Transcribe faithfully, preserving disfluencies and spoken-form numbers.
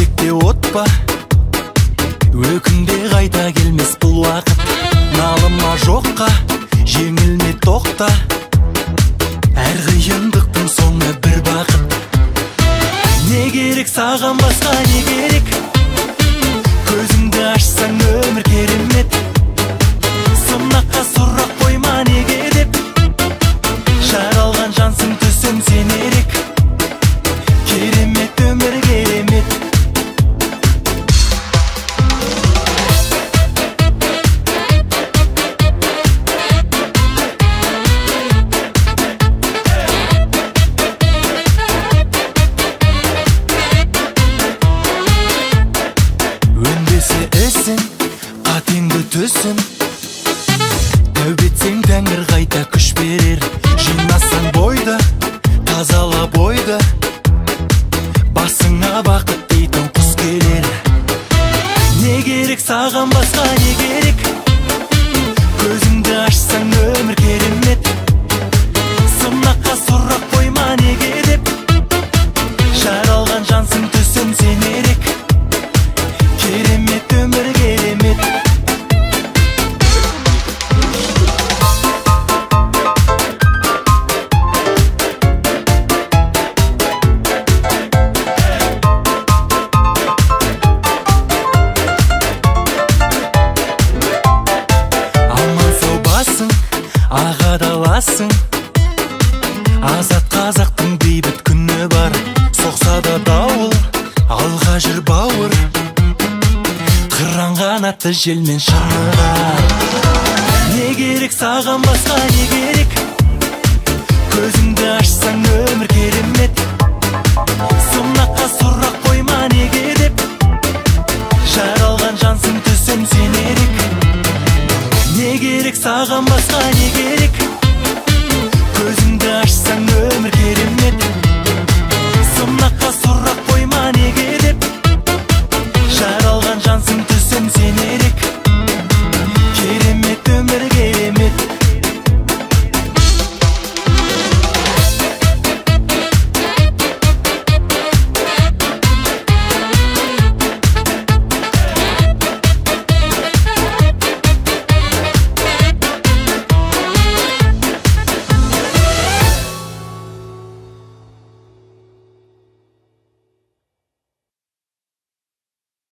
жүректе от па, өкінбе қайта келмес бұл уақыт. Налыма жоққа, жеңілме тоқта, әр қиындықтың соңы бір бақыт. Не керек саған басқа, не керек? Көзіңді ашсаң өмір керемет. Сынаққа сұрақ қойма неге деп, жаралған жансың түсім сен ерек. Керемет өмір керемет. Өнбесе ісің, қатеңді түсін, тәубетсең тәңір қайта күш берер. Жинасаң бойды, тазала бойды, басыңа бақыт дейтін құс келер. Не керек саған басқа, не керек? Көзіңді ашсаң өмір керемет. Сынаққа сұрақ қойма неге деп, жаралған жансың түсім сен ерек. Керемет өмір керемет. Ағадаласың, азат қазақтың бейбіт күні бар. Соқса да дауыл, алға жүр бауыр, қыран қанатты желмен шаңырар. Не керек саған басқа, не керек? Көзіңді ашсаң өмір керемет. Сынаққа сұрақ